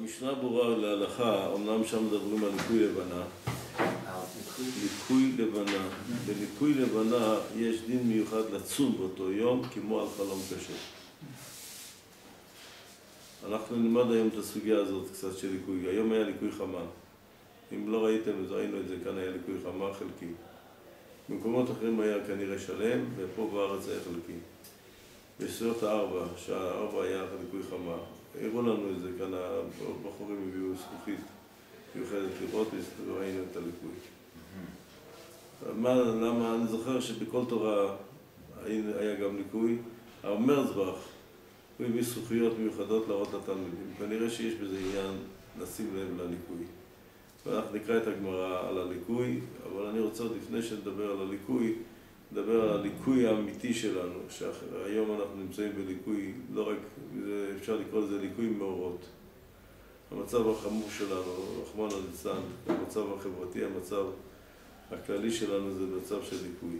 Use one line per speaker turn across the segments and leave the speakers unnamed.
המשנה ברורה להלכה, אמנם שם מדברים על ליקוי לבנה. ליקוי לבנה. בליקוי לבנה יש דין מיוחד לצום באותו יום, כמו על חלום קשה. אנחנו נלמד היום את הסוגיה הזאת קצת של ליקוי. היום היה ליקוי חמה. אם לא ראיתם, אז ראינו את זה, כאן היה ליקוי חמה חלקי. במקומות אחרים היה כנראה שלם, ופה בארץ היה חלקי. בסביבות 4, שעה 4 היה ליקוי חמה. הראו לנו את זה, כאן הבחורים הביאו זכוכית מיוחדת לראות, וראינו את הליקוי. למה? אני זוכר שבכל תורה היה גם ליקוי. המרזבך, הוא הביא זכוכיות מיוחדות להראות לתלמידים. כנראה שיש בזה עניין לשים לב לליקוי. ואנחנו נקרא את הגמרא על הליקוי, אבל אני רוצה עוד לפני שנדבר על הליקוי, נדבר על הליקוי האמיתי שלנו, שהיום אנחנו נמצאים בליקוי, לא רק, אפשר לקרוא לזה ליקוי מאורות. המצב החמור שלנו, רחמנא ליצלן, המצב החברתי, המצב הכללי שלנו זה מצב של ליקוי.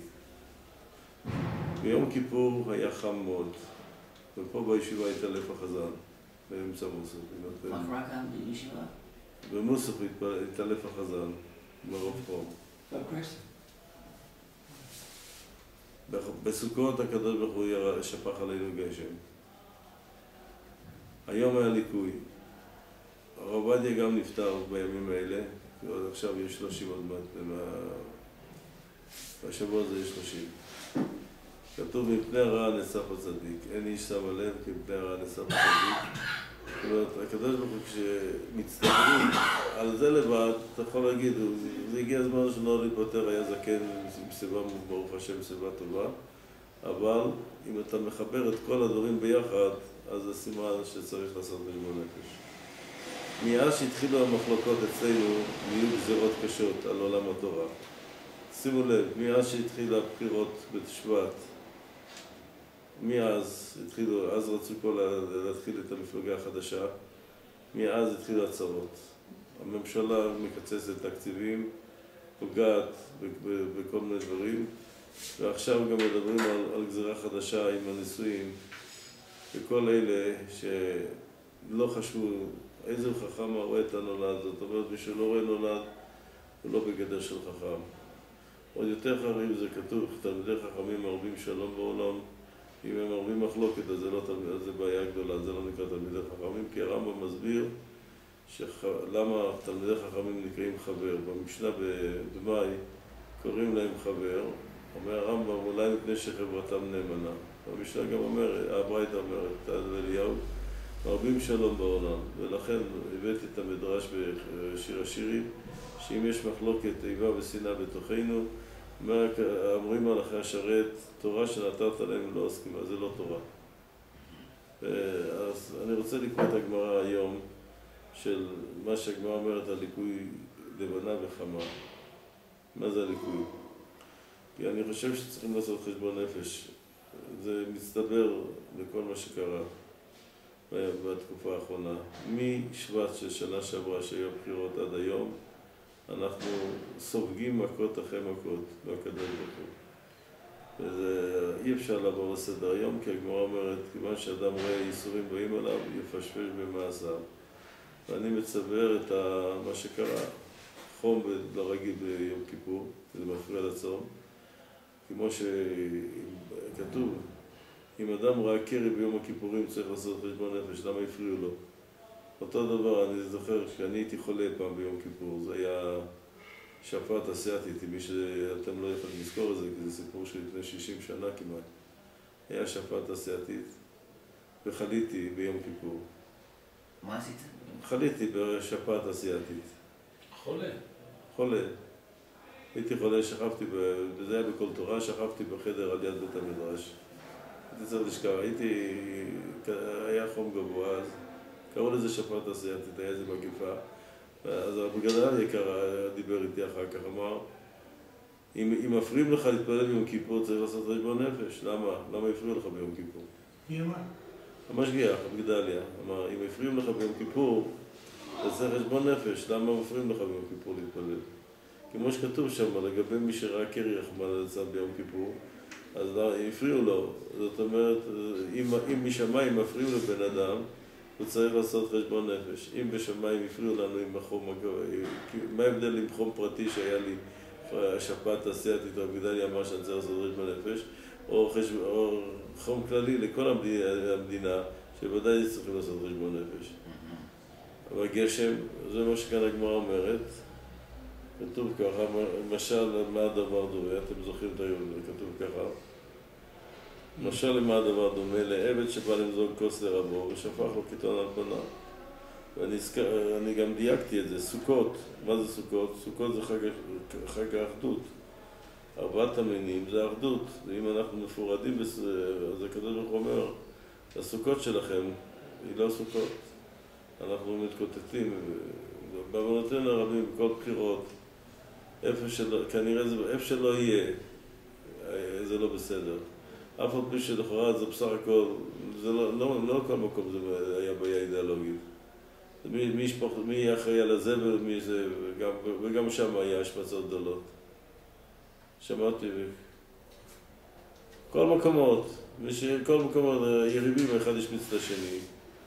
ביום כיפור היה חם מאוד, ופה בישיבה התעלף החזן, באמצע מוסף.
מה קרה כאן בישיבה?
במוסף התעלף החזן, מרוב חום. בסוכות הקדוש ברוך הוא שפך עלינו גשם. היום היה ליקוי. הרב עובדיה גם נפטר בימים האלה, עכשיו יש 30 עוד מעט, בשבוע הזה יש 30. כתוב, מפני הרע נאסף הצדיק. אין איש שם הלב, כי מפני הרע נאסף הצדיק. זאת אומרת, הקדוש ברוך הוא כשמצטערים על זה לבד, אתה יכול להגיד, זה הגיע הזמן שלא להתפטר, היה זקן עם סיבה, ברוך השם, סיבה טובה, אבל אם אתה מחבר את כל הדברים ביחד, אז זה סימן שצריך לעשות חשבון נפש. מאז שהתחילו המחלוקות אצלנו, נהיו גזירות קשות על עולם התורה. שימו לב, מאז שהתחילו הבחירות בתשבט, מאז התחילו, אז רצו פה להתחיל את המפלגה החדשה, מאז התחילו הצרות. הממשלה מקצצת תקציבים, פוגעת בכל מיני דברים, ועכשיו גם מדברים על גזירה חדשה עם הנישואים, וכל אלה שלא חשבו איזה חכם רואה את הנולד, זאת אומרת, מי שלא רואה נולד, הוא לא בגדר של חכם. עוד יותר חריף זה כתוב, תלמידי חכמים מרבים שלום בעולם, אם הם מרבים מחלוקת, אז זה בעיה גדולה, זה לא נקרא תלמידי חכמים, כי הרמב"ם מסביר למה תלמידי חכמים נקראים חבר. במשנה במאי קוראים להם חבר, אומר הרמב"ם, אולי מפני שחברתם נאמנה. במשנה גם אומר, הברייתא אומרת, תלמידי אליהו, מרבים שלום בעולם, ולכן הבאתי את המדרש בשיר השירים, שאם יש מחלוקת איבה ושנאה בתוכנו, אומרים על אחרי השרת, תורה שנתת להם לא הסכימה, זה לא תורה. אז אני רוצה לקרוא את הגמרא היום של מה שהגמרא אומרת על ליקוי לבנה וחמה. מה זה הליקוי? כי אני חושב שצריכים לעשות חשבון נפש. זה מצטבר לכל מה שקרה בתקופה האחרונה. משבט של שנה שעברה שהיו בחירות עד היום, אנחנו סופגים מכות אחרי מכות מהקדוש ברוך הוא. אי אפשר לעבור לסדר היום, כי הגמרא אומרת, כיוון שאדם רואה ייסורים באים עליו, יפשפש במעשיו. ואני מצבר את מה שקרה, חום לא רגיל ביום כיפור, זה מפריע לצום. כמו שכתוב, אם אדם ראה קרי ביום הכיפורים צריך לעשות חשבון נפש, למה הפריעו לו? אותו דבר, אני זוכר שאני הייתי חולה פעם ביום כיפור, זה היה שפעת אסיאתית, מי שאתם לא יכולים לזכור את זה, כי זה סיפור של לפני 60 שנה כמעט. היה שפעת אסיאתית, וחליתי ביום כיפור.
מה עשית?
חליתי בשפעת אסיאתית.
חולה?
חולה. הייתי חולה, שכבתי, וזה היה בכל תורה, שכבתי בחדר על יד בית המדרש. הייתי צריך לשכב, היה חום גבוה אז. קראו לזה שפעת אסיאתית, היה איזה מגיפה. אז הבגדל יקר דיבר איתי אחר כך, אמר, אם מפריעים לך להתפלל ביום כיפור, צריך לעשות חשבון נפש. למה? למה הפריעו לך ביום כיפור?
מי אמר?
המשגיח, הבגדליה, אמר, אם מפריעים לך ביום כיפור, אז צריך חשבון נפש. למה מפריעים לך ביום כיפור להתפלל? כמו שכתוב שם, לגבי מי שראה קרי רחמנא ליצלן ביום כיפור, אז הפריעו לו. זאת אומרת, אם משמיים מפריעים לבן אדם, הוא צריך לעשות חשבון נפש. אם בשמיים הפריעו לנו עם החום, מה ההבדל עם חום פרטי שהיה לי שפעת אסיאתית, רב גדליה אמר שאני צריך לעשות חשבון נפש, או חום כללי לכל המדינה, שוודאי צריכים לעשות חשבון נפש. אבל גשם, זה מה שכאן הגמרא אומרת, כתוב ככה, משל מה הדבר דומה, אתם זוכרים את היום, כתוב ככה, משל למה הדבר דומה, לעבד שבא למזוג כוס לרבו ושפך לו קיטון על פניו. ואני גם דייקתי את זה, סוכות. מה זה סוכות? סוכות זה חג האחדות. 4 המינים זה האחדות. ואם אנחנו מפורדים, אז הקדוש ברוך הוא אומר, הסוכות שלכם היא לא סוכות. אנחנו מתקוטטים, בעוונותינו הרבים, בכל בחירות, כנראה איפה שלא יהיה, זה לא בסדר. אף על פי שלכאורה זה בסך הכל, זה לא כל מקום זה היה בעיה אידיאולוגית. מי יהיה אחראי על הזה ומי זה, וגם שם היה השמצות גדולות. שמעתי, כל מקומות, יריבים אחד השמיץ את השני.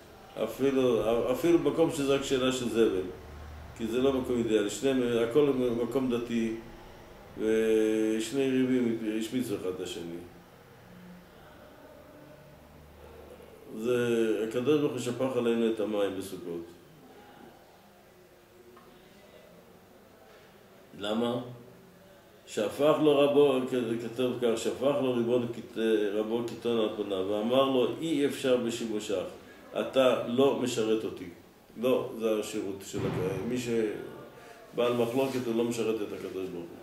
אפילו מקום שזה רק שאלה של זבל, כי זה לא מקום אידיאלי. הכל מקום דתי, ושני יריבים השמיצו אחד את השני. הקדוש ברוך הוא שפך עלינו את המים בסוכות. למה? שפך לו רבו, כתוב כך, שפך לו רבו קיטון על פניו, ואמר לו, אי אפשר בשימושך, אתה לא משרת אותי. לא, זה השירות של הקדוש. מי שבעל מחלוקת הוא לא משרת את הקדוש ברוך הוא.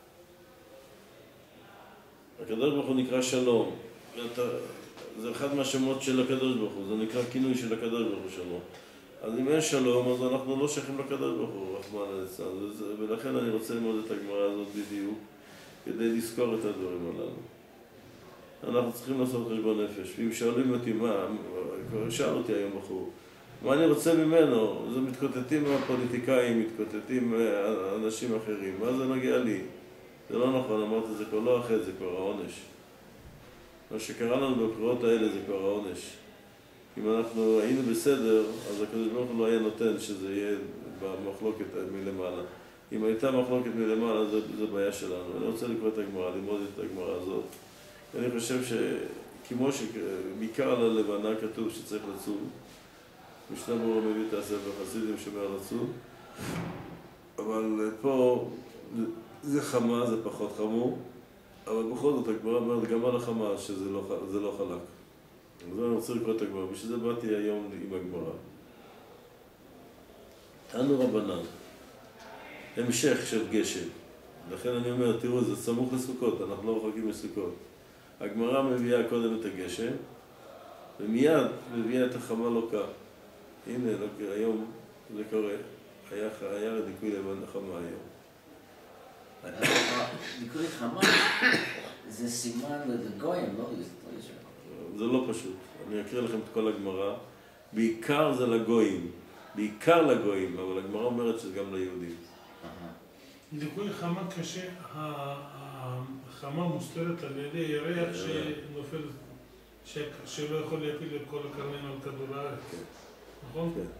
הקדוש ברוך הוא נקרא שלום. זה אחד מהשמות של הקדוש ברוך הוא, זה נקרא כינוי של הקדוש ברוך הוא שלום. אז אם אין שלום, אז אנחנו לא שייכים לקדוש ברוך הוא, רחמנא ליצלן. ולכן אני רוצה ללמוד את הגמרא הזאת בדיוק, כדי לזכור את הדברים הללו. אנחנו צריכים לעשות חשבון נפש. ואם שואלים אותי מה, שאל אותי היום בחור, מה אני רוצה ממנו? זה מתקוטטים הפוליטיקאים, מתקוטטים אנשים אחרים. מה זה נוגע לי? זה לא נכון, אמרתי, זה כבר לא החטא, זה כבר העונש. מה שקרה לנו בבחירות האלה זה כבר העונש. אם אנחנו היינו בסדר, אז הקדוש ברוך הוא לא היה נותן שזה יהיה במחלוקת מלמעלה. אם הייתה מחלוקת מלמעלה, זה בעיה שלנו. אני רוצה לקרוא את הגמרא, ללמוד את הגמרא הזאת. אני חושב שכמו שבעיקר על הלבנה כתוב שצריך לצום, משנה ברורה מביא את הספר חסידים שאומר לצום, אבל פה זה חמה, זה פחות חמור, אבל בכל זאת הגמרא אומרת גם על החמה שזה לא חלק. אז אני רוצה לקרוא את הגמרא, בשביל זה באתי היום עם הגמרא. תנו רבנן, המשך של גשם. לכן אני אומר, תראו, זה סמוך לסוכות, אנחנו לא רחוקים מסוכות. הגמרא מביאה קודם את הגשם, ומיד מביאה את החמה לוקה. הנה, היום זה קורה. היה דיכוי לבן החמה היום.
דיכוי חמה זה סימן לגויים, לא לישראל.
זה לא פשוט. אני אקריא לכם את כל הגמרא. בעיקר זה לגויים. בעיקר לגויים, אבל הגמרא אומרת שזה גם ליהודים.
דיכוי חמה קשה, החמה מוסתרת על ידי ירח שנופל, שלא יכול להפיל את כל הקרניים על כדור הארץ. נכון?
כן.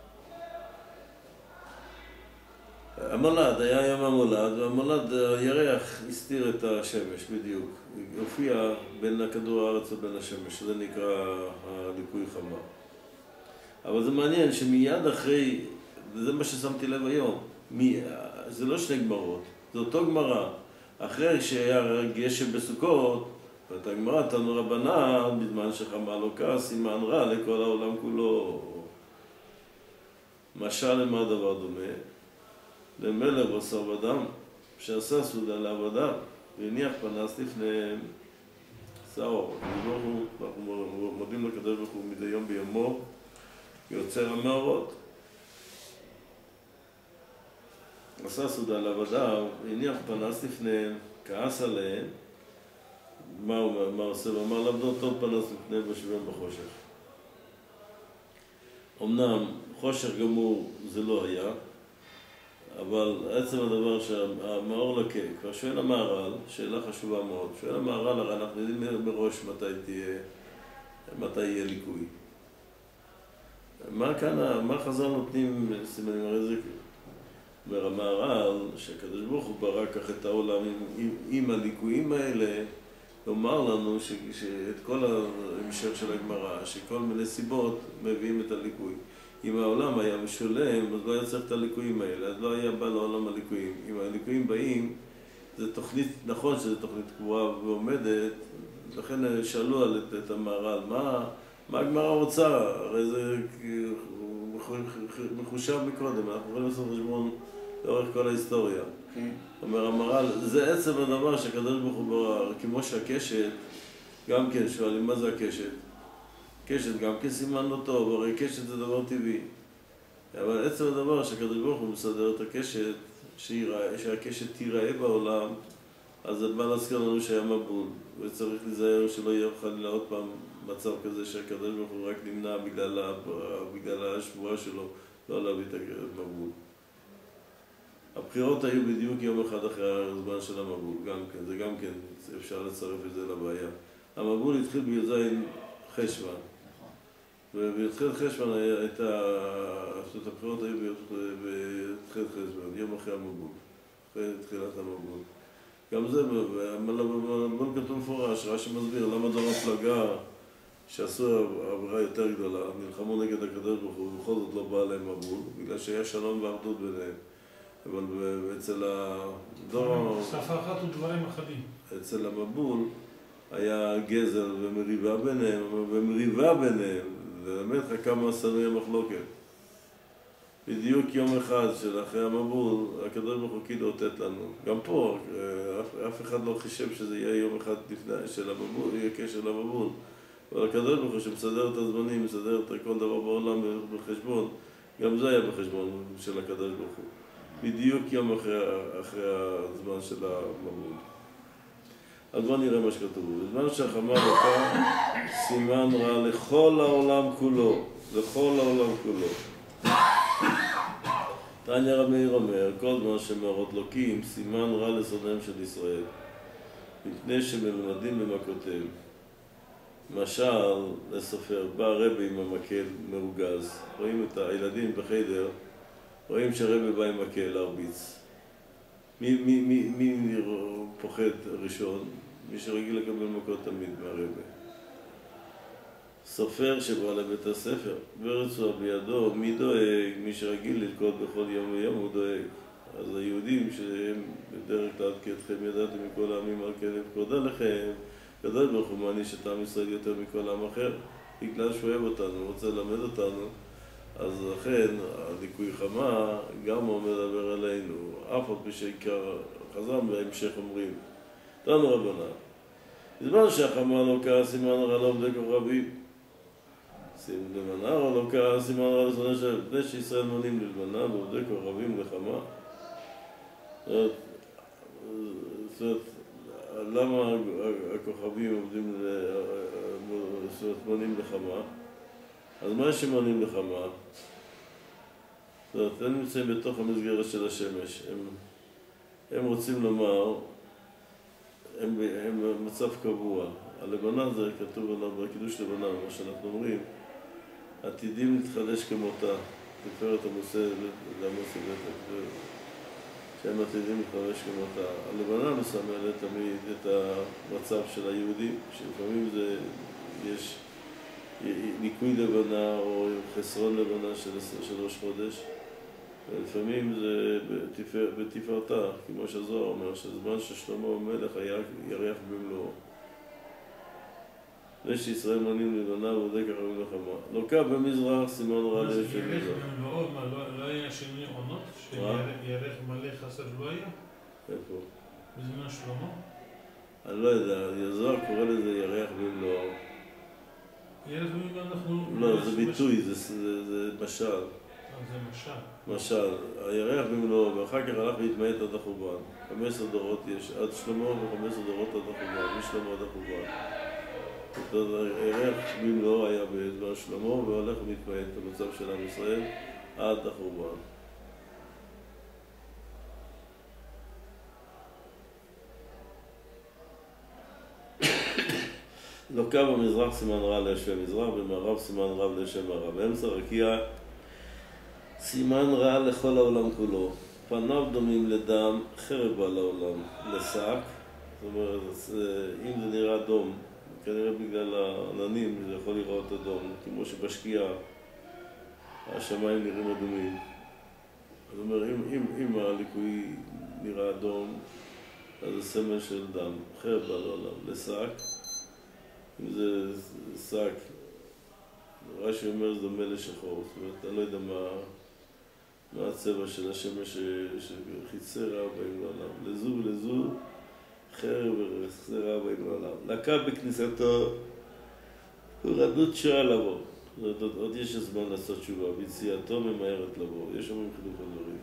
המולד, היה יום המולד, והמולד, הירח הסתיר את השמש בדיוק. הופיע בין הכדור הארץ ובין השמש, זה נקרא הדיכוי חמה. אבל זה מעניין שמיד אחרי, וזה מה ששמתי לב היום, זה לא שני גמרות, זה אותו גמרא. אחרי שהיה גשם בסוכות, ואת הגמרא תנו רבנן, בזמן שחמה לוקה, סימן רע לכל העולם כולו. משל למה הדבר דומה? למלך בשר ודם, שעשה סעודה לעבדיו, והניח פנס לפניהם. סעור, אנחנו מודים לקדוש ברוך הוא מדי יום ביומו, יוצר המאורות. עשה סעודה לעבדיו, הניח פנס לפניהם, כעס עליהם. מה עושה? הוא אמר לעבדו טוב פנס לפניהם ושבם בחושך. אמנם חושך גמור זה לא היה, אבל עצם הדבר שהמאור לקה, כבר שואל המהר"ל, שאלה חשובה מאוד, שואל המהר"ל, הרי אנחנו יודעים מראש מתי יהיה ליקוי. מה חז"ל נותנים סימנים? הרי זה מהר"ל, שהקדוש ברוך הוא ברא כך את העולם עם הליקויים האלה, לומר לנו שאת כל ההמשך של הגמרא, שכל מיני סיבות מביאים את הליקוי. אם העולם היה משולם, אז לא היה צריך את הליקויים האלה, אז לא היה בא לעולם הליקויים. אם הליקויים באים, זה תוכנית, נכון שזו תוכנית קבועה ועומדת, לכן שאלו את המהר"ל, מה הגמרא רוצה? הרי זה מחושב מקודם, אנחנו יכולים לעשות חשבון לאורך כל ההיסטוריה. אומר המהר"ל, זה עצם הדבר שהקדוש ברוך הוא ברא, כמו שהקשת, גם כן שואלים מה זה הקשת? קשת גם כן סימן לא טוב, הרי קשת זה דבר טבעי. אבל עצם הדבר שהקדוש ברוך הוא מסדר את הקשת, שהקשת תיראה בעולם, אז זה בא להזכיר לנו שהיה מבול, וצריך להיזהר שלא יהיה חלילה עוד פעם מצב כזה שהקדוש ברוך הוא רק נמנע בגלל השבועה שלו, לא להביא את המבול. הבחירות היו בדיוק יום אחד אחרי הזמן של המבול, גם כן, זה גם כן אפשר לצרף את זה לבעיה. המבול התחיל בי"ז חשוון, ובי"ח חשוון הבחירות היו בי"ח חשוון, יום אחרי המבול, אחרי תחילת המבול. גם זה, במבול כתוב מפורש, רש"י מסביר למה דור הפלגה שעשו עבירה יותר גדולה, נלחמו נגד הקדוש ברוך הוא, ובכל זאת לא בא להם מבול, בגלל שהיה שלום ואחדות ביניהם. אבל אצל הדור...
שפה אחת ודברים אחדים.
אצל המבול היה גזל ומריבה ביניהם, ולמד לך כמה סנוי המחלוקת. בדיוק יום אחד של אחרי המבול, הקדוש ברוך הוא כאילו אותת לנו. גם פה, אף אחד לא חישב שזה יהיה יום אחד לפני של המבול, יהיה קשר למבול. אבל הקדוש ברוך הוא שמסדר את הזמנים, מסדר את כל דבר בעולם בחשבון, גם זה היה בחשבון של הקדוש ברוך הוא. בדיוק יום אחרי הזמן של המבול. אז בואו נראה מה שכתוב. בזמן שהחמה לוקה, סימן רע לכל העולם כולו. לכל העולם כולו. תניא רבי מאיר אומר, כל זמן שמאורות לוקים, סימן רע לשונאיהם של ישראל. מפני שמלומדים במכותיהם. משל לסופר, בא רבי עם המקל מרוגז. רואים את הילדים בחדר, רואים שהרבי בא עם מקל להרביץ. מי פוחד ראשון? מי שרגיל לקבל מכות תמיד מהרבי. סופר שבא לבית הספר, ורצועה בידו, מי דואג? מי שרגיל ללכות בכל יום ויום הוא דואג. אז היהודים שהם בדרך כלל כי אתכם ידעתם מכל העמים על כן לפקודה לכם, הקדוש ברוך הוא מעניש את עם ישראל יותר מכל עם אחר, בגלל שהוא אוהב אותנו, הוא רוצה ללמד אותנו. אז לכן, הליקוי חמה גם הוא מדבר עלינו, אף על פי שעיקר חז"ל בהמשך אומרים, תנו רבנן, בזמן שהחמה לא כעס, סימן רע לעובדי כוכבים. לבנה או לא כעס, סימן רע לשונאיהם של בני שישראל מונים ללבנה ועובדי כוכבים לחמה. זאת אומרת, למה הכוכבים עובדים מונים לחמה? אז מה שמונים לחמה? זאת אומרת, הם נמצאים בתוך המסגרת של השמש. הם רוצים לומר, הם במצב קבוע. הלבנה זה כתוב עליו בקידוש לבנה, מה שאנחנו אומרים, עתידים להתחדש כמותה, תפארת עמוסי לעמוסי בטח, שהם עתידים להתחדש כמותה. הלבנה מסמלת תמיד את המצב של היהודים, שלפעמים יש ניקוי לבנה או חסרון לבנה של ראש חודש, ולפעמים זה בתפארתה, כמו שהזוהר אומר, שזמן ששלמה המלך היה ירח במלואו. בני שישראל מונים לבנה ועובדי כוכבים לחמה. לוקה במזרח, סימן רע לאש של מזרח.
לא היה שני עונות? שירח מלא חסר לא היה?
איפה?
בזמן שלמה?
אני לא יודע, הזוהר קורא לזה ירח במלואו.
ירח במלואו אנחנו...
לא, זה ביטוי, זה משל.
זה משל.
משל, הירח במלואו, ואחר כך הלך והתמעט עד החורבן. 15 דורות יש, עד שלמה ו15 דורות עד החורבן, משלמה עד החורבן. הירח במלואו היה בזמן שלמה, והולך ומתמעט במצב של עם ישראל עד החורבן. לוקה במזרח סימן רע ליושבי מזרח, במערב סימן רע ליושבי מערב. באמצע רקיע סימן רע לכל העולם כולו. פניו דומים לדם, חרב בא לעולם, לשק. זאת אומרת, אם זה נראה דום, כנראה בגלל העננים זה יכול לראות אדום, כמו שבשקיעה השמיים נראים אדומים. זאת אומרת, אם הליקוי נראה אדום, אז זה סמל של דם, חרב בא לעולם, לשק. אם זה שק, רש"י אומר זה דומה לשחור, זאת אומרת, אני לא יודע מה הצבע של השמש שחיצי רע באים לעולם. לזו ולזו, חרב וחצי רע באים לעולם. לקה בכניסתו, הורדות שעה לבוא. זאת אומרת, עוד יש זמן לעשות תשובה, ביציאתו ממהרת לבוא. יש שם חילוק הדברים.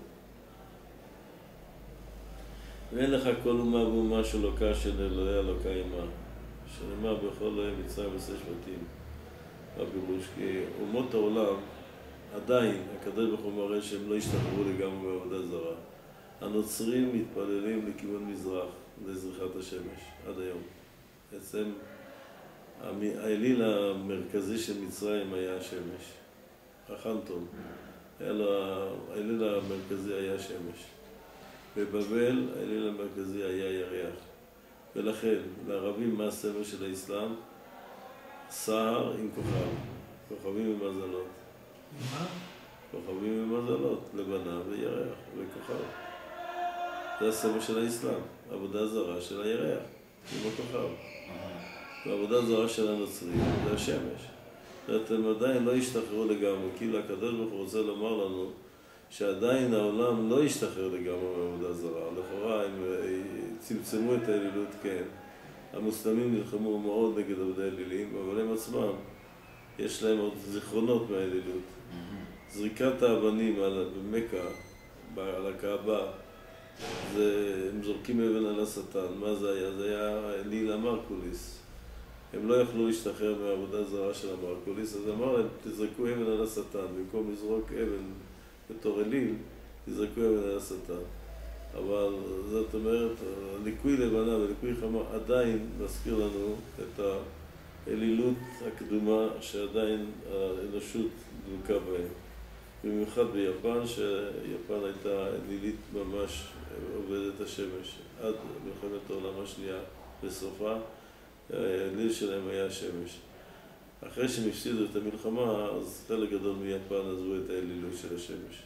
ואין לך כל אומה ואומה שלוקה של אלוהי אלוקה עמה. שנאמר בכל אלוהי מצרים עשה שבטים. הפירוש, כי אומות העולם עדיין, הקדוש ברוך הוא מראה שהם לא השתחררו לגמרי מעבודה זרה. הנוצרים מתפללים לכיוון מזרח, לזריחת השמש, עד היום. בעצם, האליל המרכזי של מצרים היה השמש. החנטון. האליל המרכזי היה השמש. בבבל, האליל המרכזי היה ירח. ולכן, לערבים מה הסמל של האסלאם? סהר עם כוכב. כוכבים ומזלות.
מה?
כוכבים ומזלות, לבנה וירח וכוכב. זה הסמל של האסלאם, עבודה זרה של הירח, עם הכוכב. ועבודה זרה של הנוצרים זה השמש. אתם עדיין לא השתחררו לגמרי, כאילו הקדוש ברוך הוא רוצה לומר לנו שעדיין העולם לא השתחרר לגמרי מעבודה זרה. לכאורה הם צמצמו את האלילות, כן. המוסלמים נלחמו מאוד נגד עבודי האלילים, אבל הם עצמם, יש להם עוד זיכרונות מהאלילות. זריקת האבנים במכה, על הקעבה, הם זורקים אבן על השטן. מה זה היה? זה היה אליל המרקוליס. הם לא יכלו להשתחרר מהעבודה זרה של המרקוליס, אז אמר להם, תזרקו אבן על השטן. במקום לזרוק אבן בתור אליל, תזרקו אבן על השטן. אבל זאת אומרת, ליקוי לבנה וליקוי חמה עדיין מזכיר לנו את האלילות הקדומה שעדיין האנושות דלוקה בהם. במיוחד ביפן, שיפן הייתה אלילית ממש עובדת השמש. עד מלחמת העולם השנייה בסופה, האליל שלהם היה השמש. אחרי שהם הפסידו את המלחמה, אז חלק גדול מיפן עזבו את האלילות של השמש.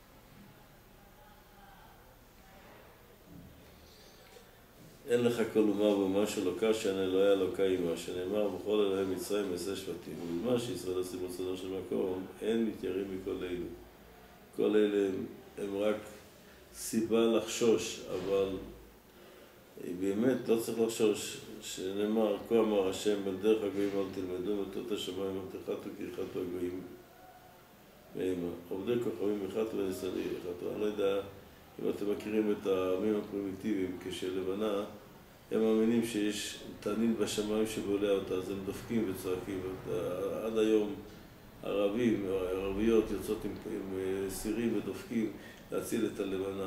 אין לך כל אומה ואומה שלוקה שאין אלוהי אלוקה עמה, שנאמר בכל אלוהי מצרים עשה שבטים. ובמה שישראל עושים רצונו של מקום, אין מתיירים מכל אלו. כל אלה הם רק סיבה לחשוש, אבל באמת לא צריך לחשוש, שנאמר, כה אמר השם, על דרך הגויים אל תלמדו, מטות השמיים אל תחתו כי יחתו הגויים מאימה. עובדי כוכבים יחתו ונסעלי יחתו. אני לא יודע אם אתם מכירים את העמים הפרימיטיביים, כשלבנה הם מאמינים שיש תנין בשמיים שבולע אותה, אז הם דופקים וצועקים. עד היום ערבים, ערביות יוצאות עם סירים ודופקים להציל את הלבנה.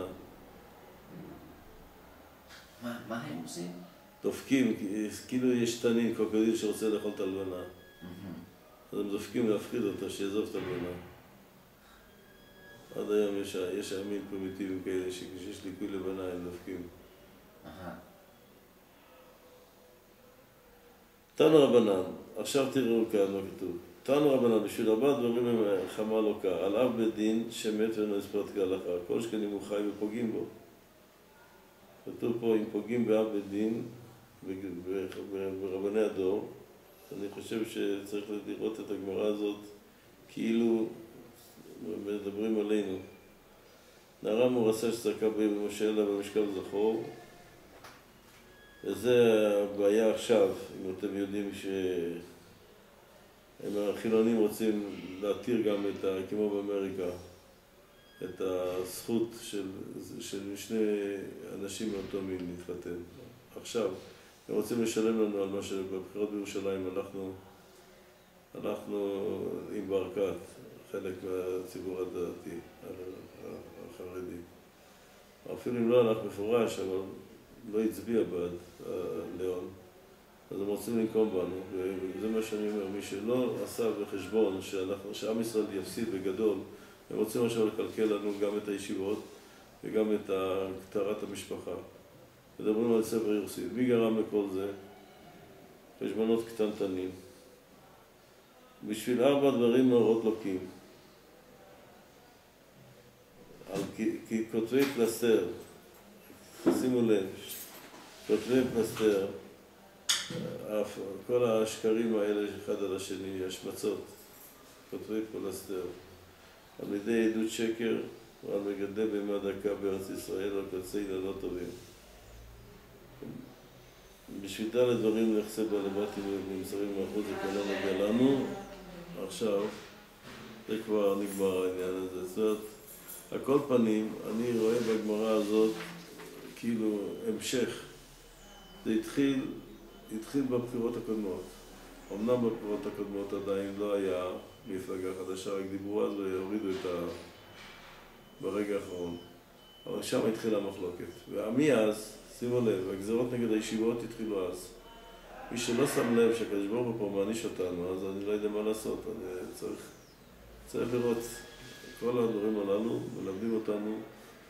מה הם עושים?
דופקים, כאילו יש תנין, קרוקודיל שרוצה לאכול את הלבנה. אז הם דופקים להפחיד אותה, שיעזוב את הלבנה. עד היום יש עמים פרימיטיביים כאלה, שכשיש ליקוי לבנה הם דופקים. תנו רבנן, עכשיו תראו כאן מה כתוב. תנו רבנן, בשביל ארבעה דברים הם חמה לוקה, על אב בית דין שמת ואינו הספרת כהלכה, כל שכן אם הוא חי ופוגעים בו. כתוב פה, אם פוגעים באב בית דין, ברבני הדור, אני חושב שצריך לראות את הגמרא הזאת כאילו מדברים עלינו. נערה מורסה שצרקה בי במשה אלה במשכב זכור, וזה הבעיה עכשיו, אם אתם יודעים שהחילונים רוצים להתיר גם כמו באמריקה, את הזכות של שני אנשים מאותו מין להתחתן. עכשיו, הם רוצים לשלם לנו על מה שבבחירות בירושלים הלכנו עם ברקת, חלק מהציבור הדתי, החרדי. אפילו אם לא הלך מפורש, אבל לא הצביע בעד ליאון. אז הם רוצים לנקום בנו, וזה מה שאני אומר, מי שלא עשה בחשבון שעם ישראל יפסיד בגדול, הם רוצים עכשיו לקלקל לנו גם את הישיבות וגם את כתרת המשפחה. מדברים על ספר יורסין. מי גרם לכל זה? חשבונות קטנטנים. בשביל 4 דברים מאורות לוקים. כי כותבי פלסטר, שימו לב, כותבי פלסטר, כל השקרים האלה אחד על השני, השמצות, כותבי פלסטר, על ידי עדות שקר ועל מגדלי בהמה דקה בארץ ישראל על קצי ילדות טובים. בשביתה לדברים נחשב בעלבתים ונמסרים מהחוץ וכולם נוגע לנו. עכשיו, זה כבר נגמר העניין הזה. זאת אומרת, על כל פנים, אני רואה בגמרא הזאת כאילו המשך. זה התחיל בבחירות הקודמות. אמנם בבחירות הקודמות עדיין לא היה מפלגה חדשה, רק דיברו אז והורידו ברגע האחרון. אבל שם התחילה המחלוקת. ומאז, שימו לב, הגזרות נגד הישיבות התחילו אז. מי שלא שם לב שהקדוש ברוך הוא פה מעניש אותנו, אז אני לא יודע מה לעשות. אני צריך לראות כל הדברים הללו, מלמדים אותנו.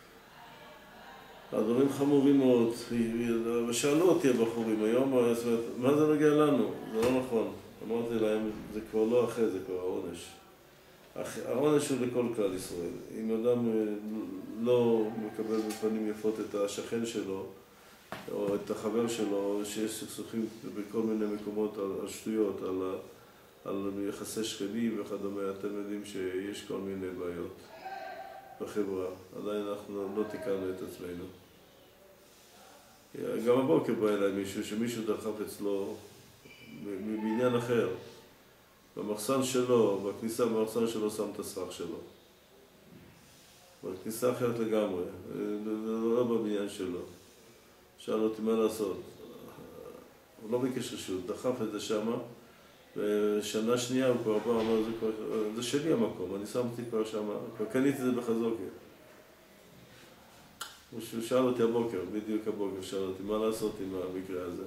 הדברים חמורים מאוד, ושאלו אותי הבחורים היום, מה זה נוגע לנו? זה לא נכון. אמרתי להם, זה כבר לא אחרי, זה כבר העונש. העונש הוא לכל כלל ישראל. אם אדם לא מקבל בפנים יפות את השכן שלו, או את החבר שלו, שיש סכסוכים בכל מיני מקומות על שטויות, על יחסי שכנים וכדומה, אתם יודעים שיש כל מיני בעיות בחברה. עדיין אנחנו לא תיקנו את עצמנו. גם הבוקר בא אליי מישהו, שמישהו דחף אצלו מבניין אחר. במחסן שלו, בכניסה במחסן שלו שם את הסרח שלו. בכניסה אחרת לגמרי, לא בבניין שלו. שאל אותי מה לעשות. הוא לא ביקש רשות, דחף את זה שמה, ושנה שנייה הוא כבר בא, אמר, זה שלי המקום, אני שמתי כבר שמה, כבר קניתי את זה בחזוקה. הוא שאל אותי הבוקר, בדיוק הבוקר, שאל אותי מה לעשות עם המקרה הזה.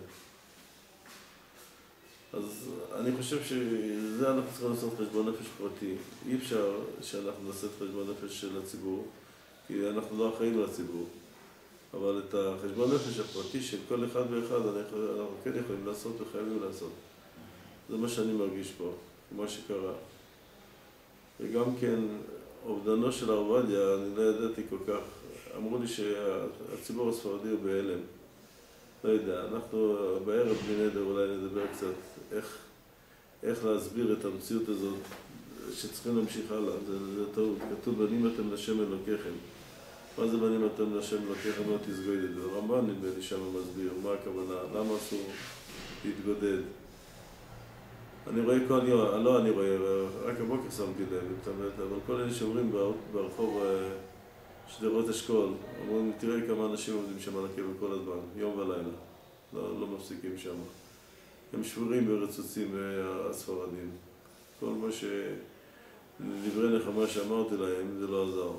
אז אני חושב שזה אנחנו צריכים לעשות חשבון נפש פרטי. אי אפשר שאנחנו נעשה את חשבון נפש של הציבור, כי אנחנו לא אחראים לציבור. אבל את החשבון נפש הפרטי של כל אחד ואחד אנחנו כן יכולים לעשות וחייבים לעשות. זה מה שאני מרגיש פה, מה שקרה. וגם כן, אובדנו של הרב עובדיה, אני לא ידעתי כל כך. אמרו לי שהציבור הספרדי הוא בהלם. לא יודע, אנחנו בערב בני נדר אולי נדבר קצת איך להסביר את המציאות הזאת שצריכים להמשיך הלאה. זה טעות. כתוב, בנים אתם לשם אלוקיכם. מה זה בנים אתם לשם אלוקיכם? לא תסגודד. הרמב"ן נדמה לי שם מסביר מה הכוונה, למה אסור להתגודד. אני רואה כל יום, לא אני רואה, רק הבוקר שמתי לב, אבל כל אלה שאומרים ברחוב שדרות אשכול, אומרים, תראה כמה אנשים עובדים שם על הקבר כל הזמן, יום ולילה, לא מפסיקים שם. הם שבורים ורצוצים הספרדים. כל מה דברי נחמה שאמרתי להם, זה לא עזר.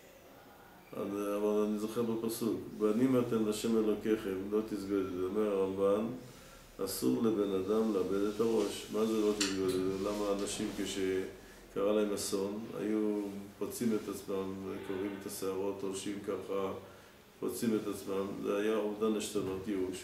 אבל אני זוכר בפסוק, בנים אתם לשם אלוקיכם, לא תסגודו. זה אומר הרמב"ן, אסור לבן אדם לאבד את הראש. מה זה לא תסגודו? למה אנשים כשקרה להם אסון, היו פוצים את עצמם, קוראים את השערות, תורשים ככה, פוצים את עצמם. זה היה אובדן עשתונות, ייאוש.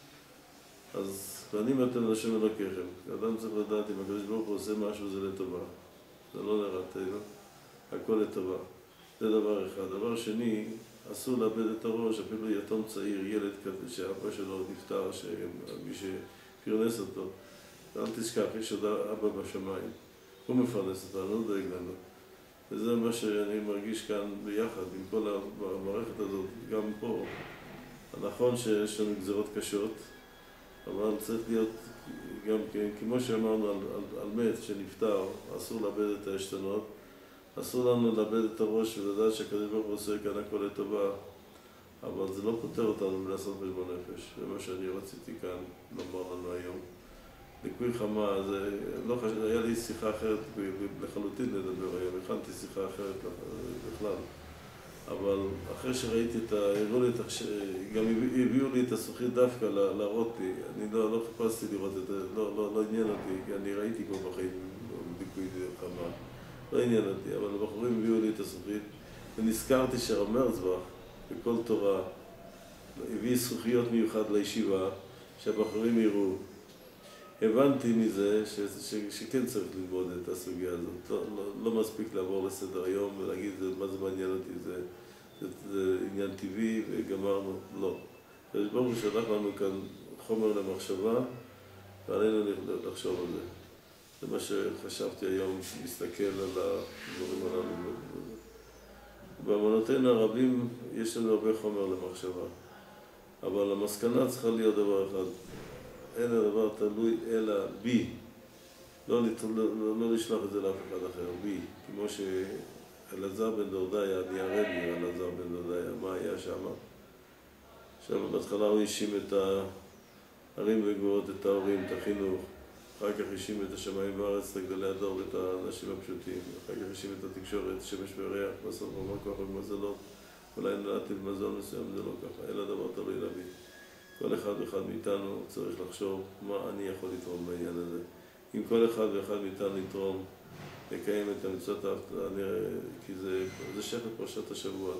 אז בנים אתם לשם אלוקיכם. אדם צריך לדעת אם הקדוש ברוך הוא עושה משהו, זה לטובה. זה לא לרעתנו, הכל לטובה. זה דבר אחד. דבר שני, אסור לאבד את הראש, אפילו יתום צעיר, ילד כזה שאבא שלו נפטר, מי שפרנס אותו. אל תשכח, יש עוד אבא בשמיים. הוא מפרנס אותנו, הוא דואג לנו. וזה מה שאני מרגיש כאן ביחד עם כל המערכת הזאת, גם פה. נכון שיש לנו גזרות קשות, אבל צריך להיות גם כן, כמו שאמרנו על מת שנפטר, אסור לאבד את העשתונות. אסור לנו לאבד את הראש ולדעת שהקדוש ברוך הוא עושה כאן הכל לטובה, אבל זה לא פותר אותנו לעשות חשבון נפש. זה מה שאני רציתי כאן לומר לנו היום. ליקוי חמה, היה לי שיחה אחרת לחלוטין לדבר היום, הכנתי שיחה אחרת בכלל. אבל אחרי שראיתי גם הביאו לי את הזכוכית דווקא להראות לי, אני לא חיפשתי לראות את זה, לא עניין אותי, כי אני ראיתי כבר בחיים ליקוי חמה, לא עניין אותי, אבל הבחורים הביאו לי את הזכוכית, ונזכרתי שהרב מרצבך, בכל תורה, הביא זכוכיות מיוחד לישיבה, שהבחורים יראו. הבנתי מזה שכן צריך ללמוד את הסוגיה הזאת, לא מספיק לעבור לסדר היום ולהגיד מה זה מעניין אותי, זה עניין טבעי וגמרנו, לא. ברוך הוא שלח לנו כאן חומר למחשבה ועלינו לחשוב על זה. זה מה שחשבתי היום, להסתכל על הדברים הללו. באמנותינו הרבים יש לנו הרבה חומר למחשבה, אבל המסקנה צריכה להיות דבר אחד, אין הדבר תלוי אלא בי, לא לשלוח את זה לאף אחד אחר, בי, כמו שאלעזר בן דורדיה, אני אראה לי אלעזר בן דורדיה, מה היה שם? עכשיו בהתחלה הוא האשים את הערים וגבורות, את ההורים, את החינוך, אחר כך האשים את השמיים והארץ, את גדולי הדור ואת האנשים הפשוטים, אחר כך האשים את התקשורת, שמש וריח, בסוף אמר כוח ומזלות, אולי נולדתי במזל מסוים, זה לא ככה, אלא דבר תלוי להביא. כל אחד ואחד מאיתנו צריך לחשוב מה אני יכול לתרום בעניין הזה. אם כל אחד ואחד מאיתנו יתרום, לקיים את המצוות, כי זה שייך לפרשת השבוע.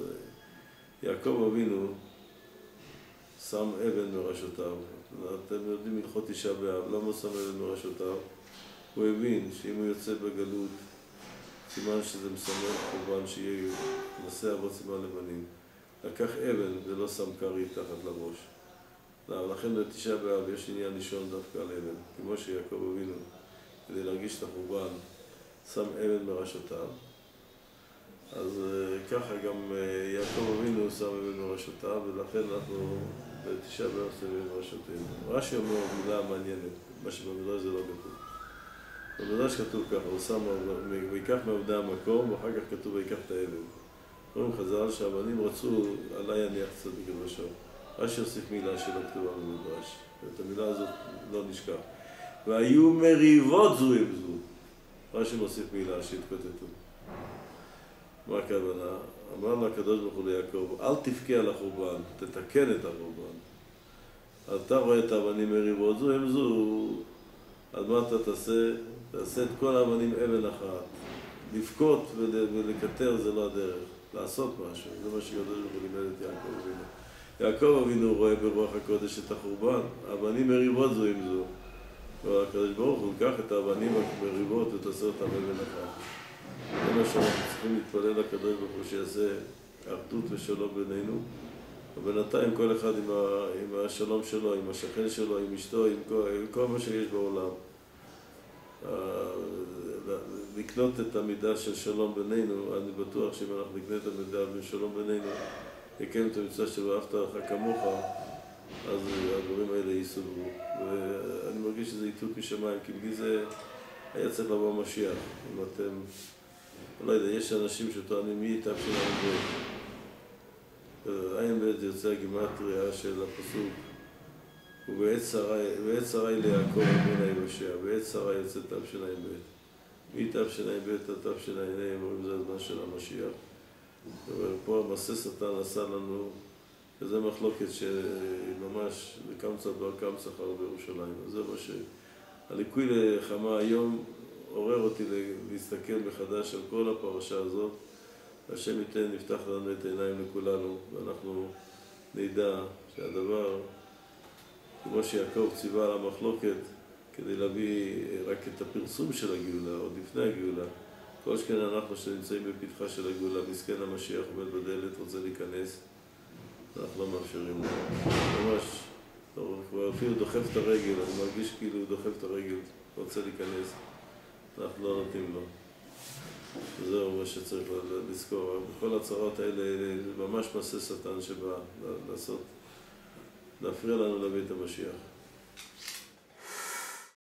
יעקב אבינו שם אבן מראשותיו. אתם יודעים הלכות תשעה באב, למה הוא שם אבן מראשותיו? הוא הבין שאם הוא יוצא בגלות, סימן שזה מסמל חורבן שיהיה נושא אבות סימן לבנים. לקח אבן ולא שם כרית תחת לראש. לכן בתשעה באב יש עניין לישון דווקא על אבן, כמו שיעקב אבינו, כדי להרגיש את החורבן, שם אבן מראשותיו. אז ככה גם יעקב אבינו שם אבן מראשותיו, ולכן אנחנו בתשעה באב שמים אבן מראשותינו. רש"י אומר מילה מעניינת, מה שבמדרש זה לא כתוב. במדרש כתוב ככה, הוא שם, ויקח מעבדי המקום, ואחר כך כתוב ויקח את האבן. אומרים חז"ל שהבנים רצו עלי יניח צדיק ראשו. רש"י הוסיף מילה שלא כתובה במדרש, ואת המילה הזאת לא נשכח. והיו מריבות זו עם זו. רש"י מוסיף מילה שהתקוטטו. מה הכוונה? אמר לה הקדוש ברוך הוא ליעקב, אל תבכה על החורבן, תתקן את החורבן. אתה רואה את האבנים מריבות זו עם זו, אז מה אתה תעשה? תעשה את כל האבנים אבן אחת. לבכות ולקטר זה לא הדרך. לעשות משהו, זה מה שקדוש ברוך הוא לימד את יעקב אבינו. יעקב אבינו רואה ברוח הקודש את החורבן, האבנים מריבות זו עם זו. והקדוש ברוך הוא לקח את האבנים המריבות ותעשה אותם אבן אחת. זה מה שאנחנו צריכים להתפלל לקדוש ברוך הוא שיעשה אחדות ושלום בינינו. ובינתיים כל אחד עם השלום שלו, עם השכן שלו, עם אשתו, עם כל מה שיש בעולם. לקנות את המידה של שלום בינינו, אני בטוח שאם אנחנו נקנה את המידה של שלום בינינו, יקיים את המצווה של ואהבת לרעך כמוך, אז הדברים האלה יסודרו. ואני מרגיש שזה איתות משמיים, כי בגלל זה היה צריך לבוא משיח. אם אתם, לא יודע, יש אנשים שטוענים מי תשע"ב. ע"ב זה יוצא הגימטריה של הפסוק, ובעת שרי ליעקב בן היושע, בעת שרי יוצא תשע"ב. מתשע"ב עד תשע"ה, אומרים זה הזמן של המשיח. ופה המעשה שטן עשה לנו כזה מחלוקת שממש קמצא בר קמצא חר בירושלים. אז זה מה שהליקוי לחמה היום עורר אותי להסתכל מחדש על כל הפרשה הזאת. השם ייתן נפתח לנו את העיניים לכולנו, ואנחנו נדע שהדבר, כמו שיעקב ציווה על המחלוקת, כדי להביא רק את הפרסום של הגאולה, עוד לפני הגאולה. כל שכן אנחנו שנמצאים בפתחה של הגאולה, מסכן המשיח עומד בדלת, רוצה להיכנס, אנחנו לא מאפשרים לו. ממש, כבר אפילו דוחף את הרגל, אני מרגיש כאילו הוא דוחף את הרגל, רוצה להיכנס, אנחנו לא נותנים לו. זהו מה שצריך לזכור. בכל הצרות האלה, זה ממש מעשה שטן שבא לעשות, להפריע לנו להביא את המשיח.